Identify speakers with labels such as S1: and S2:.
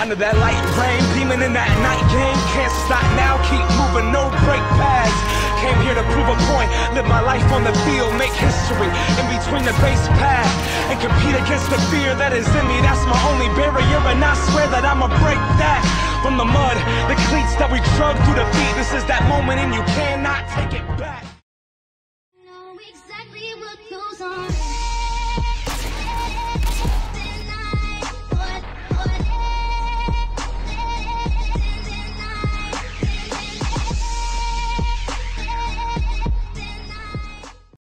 S1: Under that light rain, beaming in that night game. Can't stop now, keep moving, no break pads. Came here to prove a point, live my life on the field, make history in between the base path, and compete against the fear that is in me. That's my only barrier, and I swear that I'ma break that. From the mud, the cleats that we drug through the feet, this is that moment and you cannot take it back.